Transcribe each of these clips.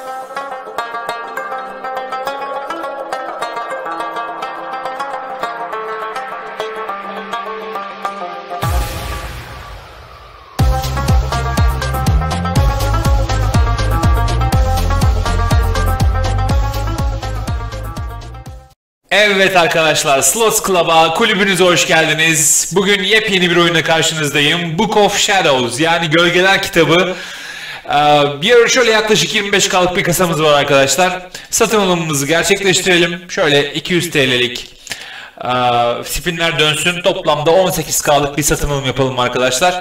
Evet arkadaşlar, Slots Club'a, kulübünüze hoş geldiniz. Bugün yepyeni bir oyunla karşınızdayım. Book of Shadows, yani Gölgeler kitabı. Şöyle yaklaşık 25K'lık bir kasamız var arkadaşlar. Satın alımımızı gerçekleştirelim. Şöyle 200 TL'lik spinler dönsün. Toplamda 18K'lık bir satın alım yapalım arkadaşlar.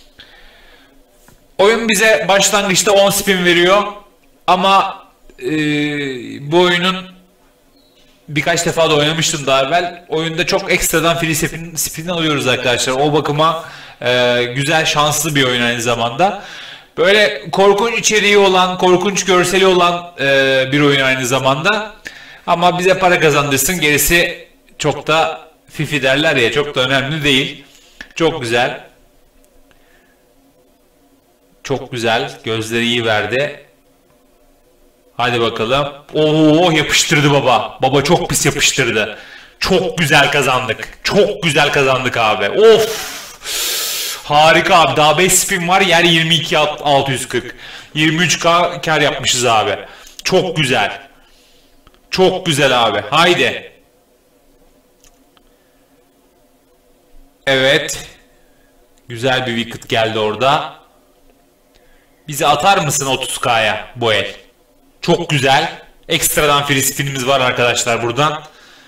Oyun bize başlangıçta 10 spin veriyor. Ama bu oyunun birkaç defa da oynamıştım daha evvel. Oyunda çok ekstradan free spin alıyoruz arkadaşlar. O bakıma güzel, şanslı bir oyun aynı zamanda. Böyle korkunç içeriği olan, korkunç görseli olan bir oyun aynı zamanda. Ama bize para kazandırsın. Gerisi çok da fifi derler ya, çok da önemli değil. Çok güzel. Çok güzel. Gözleri iyi verdi. Hadi bakalım. Oo, yapıştırdı baba. Baba çok pis yapıştırdı. Çok güzel kazandık. Çok güzel kazandık abi. Of. Harika abi. Daha 5 spin var. Yer 22.640. 23K kar yapmışız abi. Çok güzel. Çok güzel abi. Haydi. Evet. Güzel bir wicket geldi orada. Bizi atar mısın 30K'ya bu el? Çok güzel. Ekstradan free spinimiz var arkadaşlar buradan.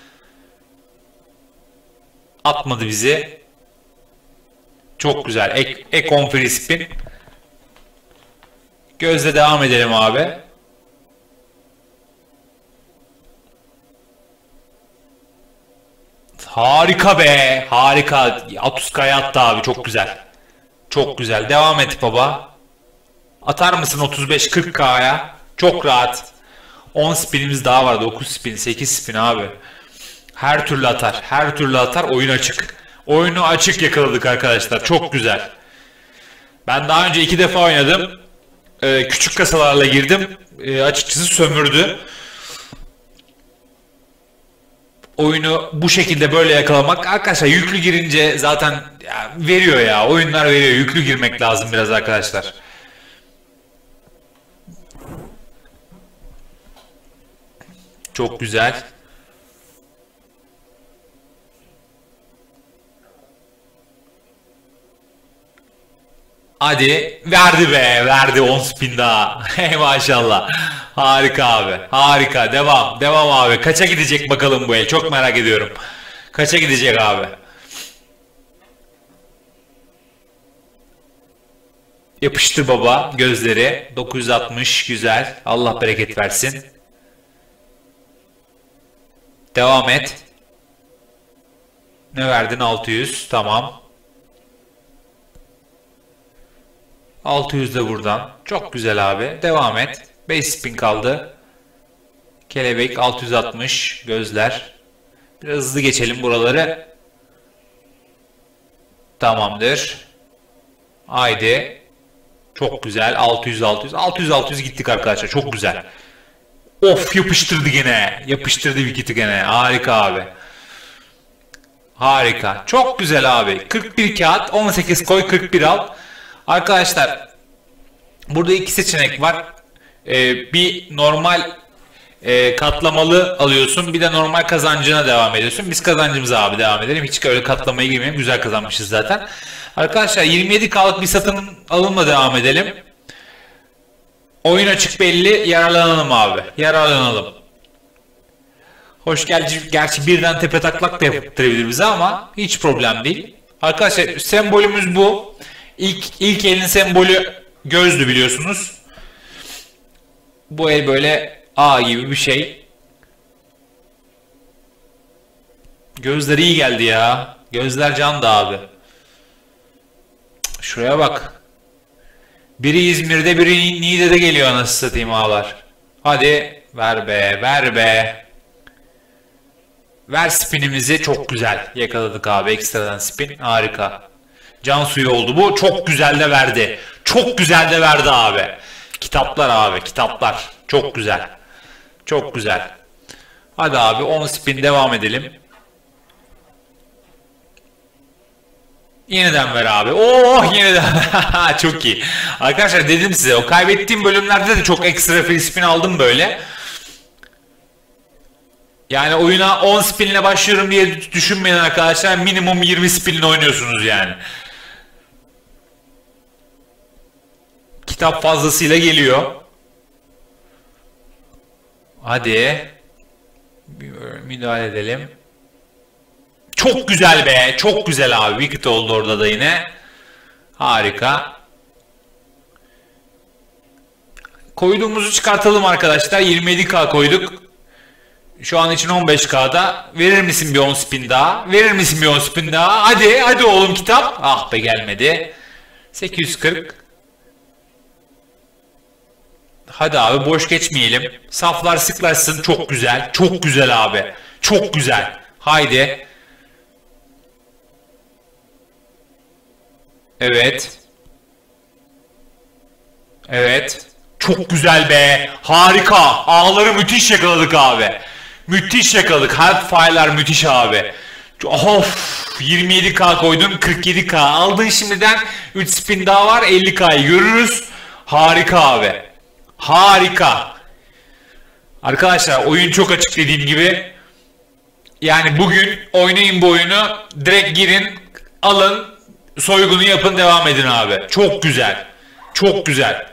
Atmadı bizi. Çok güzel. Ek 10 free spin. Gözle devam edelim abi. Harika be. Harika. 30K'ya attı abi. Çok güzel. Çok güzel. Devam et baba. Atar mısın 35-40K'ya? Çok rahat. 10 spinimiz daha var. 9 spin, 8 spin abi. Her türlü atar. Her türlü atar. Oyun açık. Oyunu açık yakaladık arkadaşlar. Çok güzel. Ben daha önce 2 defa oynadım. Küçük kasalarla girdim. Açıkçası sömürdü. Oyunu bu şekilde böyle yakalamak. Arkadaşlar yüklü girince zaten veriyor ya. Oyunlar veriyor. Yüklü girmek lazım biraz arkadaşlar. Çok güzel. Hadi. Verdi be. Verdi 10 spin daha. Hey maşallah. Harika abi. Harika. Devam. Devam abi. Kaça gidecek bakalım bu el? Çok merak ediyorum. Kaça gidecek abi? Yapıştır baba gözleri. 960. Güzel. Allah bereket versin. Devam et. Ne verdin? 600. Tamam. 600 de buradan. Çok güzel abi. Devam et. 5 spin kaldı. Kelebek 660. Gözler. Biraz hızlı geçelim buraları. Tamamdır. Haydi. Çok güzel. 600 600. 600 600 gittik arkadaşlar. Çok güzel. Of, yapıştırdı gene. Yapıştırdı wicket'i gene. Harika abi. Harika. Çok güzel abi. 41 kağıt. 18 koy, 41 al. Arkadaşlar burada iki seçenek var. Bir normal katlamalı alıyorsun. Bir de normal kazancına devam ediyorsun. Biz kazancımıza abi devam edelim. Hiç öyle katlamaya girmeyelim. Güzel kazanmışız zaten. Arkadaşlar 27K'lık bir satın alımla devam edelim. Oyun açık belli. Yararlanalım abi. Yararlanalım. Hoş gerçi birden tepe taklak da yaptırabilir bize ama hiç problem değil. Arkadaşlar sembolümüz bu. İlk elin sembolü gözdü biliyorsunuz. Bu el böyle A gibi bir şey. Gözler iyi geldi ya. Gözler can da abi. Şuraya bak. Biri İzmir'de, biri Niğde'de geliyor anasını satayım ağlar. Hadi ver be, ver be. Ver spinimizi, çok güzel. Yakaladık abi, ekstradan spin. Harika. Can suyu oldu bu. Çok güzel de verdi. Çok güzel de verdi abi. Kitaplar abi, kitaplar. Çok güzel. Çok güzel. Hadi abi 10 spin devam edelim. Yeniden ver abi. Oh yeniden. Çok iyi. Arkadaşlar dedim size o kaybettiğim bölümlerde de çok ekstra free spin aldım böyle. Yani oyuna 10 spinle başlıyorum diye düşünmeyin arkadaşlar. Minimum 20 spinle oynuyorsunuz yani. Kitap fazlasıyla geliyor. Hadi. Bir müdahale edelim. Çok güzel be. Çok güzel abi. Wicket oldu orada da yine. Harika. Koyduğumuzu çıkartalım arkadaşlar. 27k koyduk. Şu an için 15k'da. Verir misin bir 10 spin daha? Verir misin bir 10 spin daha? Hadi. Hadi oğlum kitap. Ah be gelmedi. 840. Hadi abi boş geçmeyelim. Saflar sıklaşsın. Çok güzel. Çok güzel abi. Çok güzel. Haydi. Evet. Evet. Çok güzel be. Harika. Ağları müthiş yakaladık abi. Müthiş yakaladık. Hellfire'lar müthiş abi. Of. 27k koydum. 47k. Aldın şimdiden. 3 spin daha var. 50k'yı görürüz. Harika abi. Harika. Arkadaşlar oyun çok açık dediğim gibi. Yani bugün oynayın bu oyunu. Direkt girin. Alın. Soygunu yapın devam edin abi. Çok güzel. Çok güzel.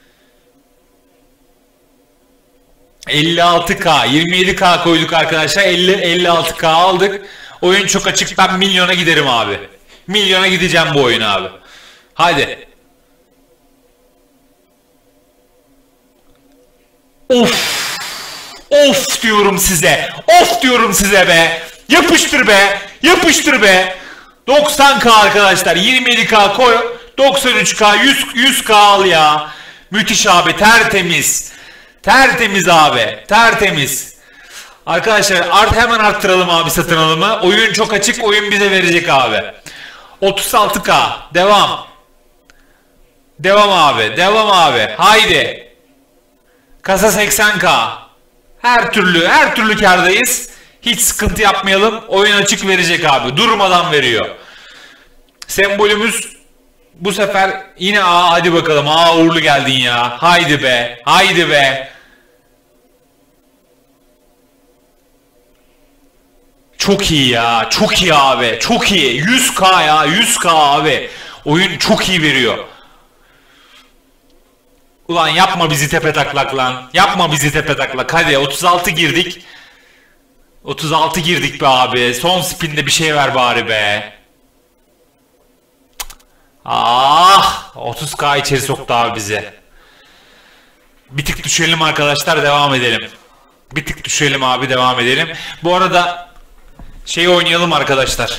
56k 27k koyduk arkadaşlar. 56k aldık. Oyun çok açık. Ben milyona giderim abi. Milyona gideceğim bu oyun abi. Hadi. Of. Of diyorum size. Of diyorum size be. Yapıştır be. Yapıştır be. 90k arkadaşlar. 27k koy. 93k 100k al ya. Müthiş abi. Tertemiz. Tertemiz abi. Tertemiz. Arkadaşlar hemen arttıralım abi satın alımı. Oyun çok açık. Oyun bize verecek abi. 36k. Devam. Devam abi. Devam abi. Haydi. Kasa 80k. Her türlü kârdayız. Hiç sıkıntı yapmayalım. Oyun açık verecek abi. Durmadan veriyor. Sembolümüz bu sefer yine A. Hadi bakalım. A uğurlu geldin ya. Haydi be. Haydi be. Çok iyi ya. Çok iyi abi. Çok iyi. 100k ya. 100k abi. Oyun çok iyi veriyor. Ulan yapma bizi tepe taklak lan. Yapma bizi tepe taklak. Hadi 36 girdik. 36 girdik be abi. Son spinde bir şey ver bari be. Ah, 30k içeri soktu abi bize. Bir tık düşelim arkadaşlar, devam edelim. Bir tık düşelim abi, devam edelim. Bu arada şey oynayalım arkadaşlar.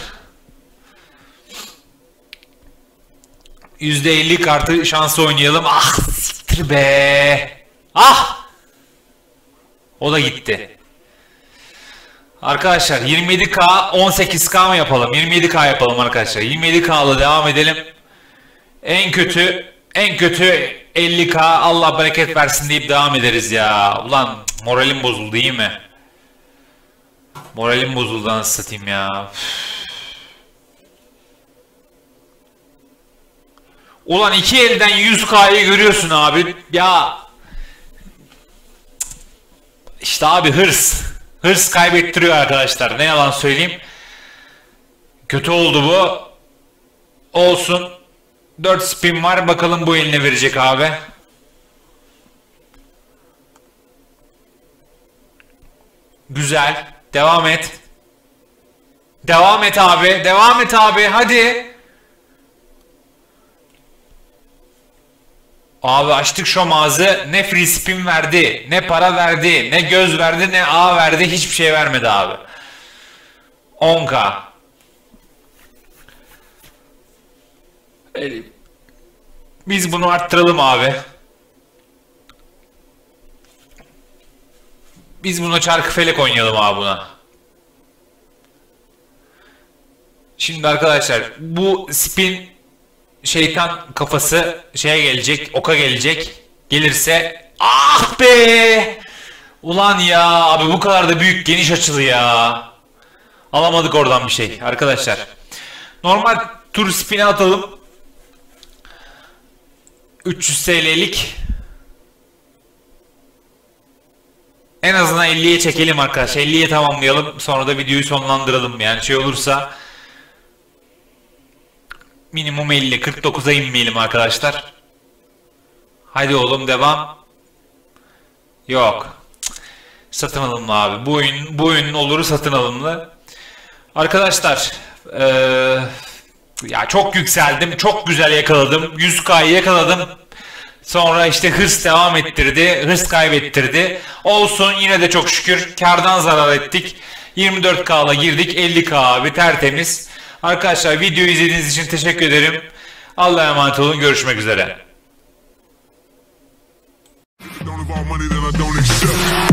%50 kartı şansı oynayalım. Ah siktir be. Ah. O da gitti. Arkadaşlar 27k 18k mı yapalım? 27k yapalım arkadaşlar. 27k'la devam edelim. En kötü 50k Allah bereket versin deyip devam ederiz ya. Ulan moralim bozuldu değil mi? Moralim bozuldu anasını satayım ya. Ulan iki elden 100k'yı görüyorsun abi. Ya işte abi hırs. Hırs kaybettiriyor arkadaşlar. Ne yalan söyleyeyim. Kötü oldu bu. Olsun. 4 spin var. Bakalım bu eline verecek abi. Güzel. Devam et. Devam et abi. Devam et abi. Hadi. Abi açtık şu ağzı. Ne free spin verdi. Ne para verdi. Ne göz verdi. Ne A verdi. Hiçbir şey vermedi abi. 10k. Biz bunu arttıralım abi. Biz buna çarkı felek oynayalım abi buna. Şimdi arkadaşlar bu spin şeytan kafası şeye gelecek, oka gelecek. Gelirse ah be! Ulan ya abi bu kadar da büyük geniş açılı ya. Alamadık oradan bir şey arkadaşlar. Normal tur spin'e atalım. 300 TL'lik. En azından 50'ye çekelim arkadaşlar. 50'ye tamamlayalım. Sonra da videoyu sonlandıralım. Yani şey olursa minimum 50. 49'a inmeyelim arkadaşlar. Hadi oğlum devam. Yok. Satın alımlı abi. Bu oyunun oluru satın alımlı. Arkadaşlar ya çok yükseldim. Çok güzel yakaladım. 100K'yı yakaladım. Sonra işte hırs devam ettirdi. Hırs kaybettirdi. Olsun yine de çok şükür. Kardan zarar ettik. 24K'la girdik. 50K abi tertemiz. Arkadaşlar videoyu izlediğiniz için teşekkür ederim. Allah'a emanet olun. Görüşmek üzere.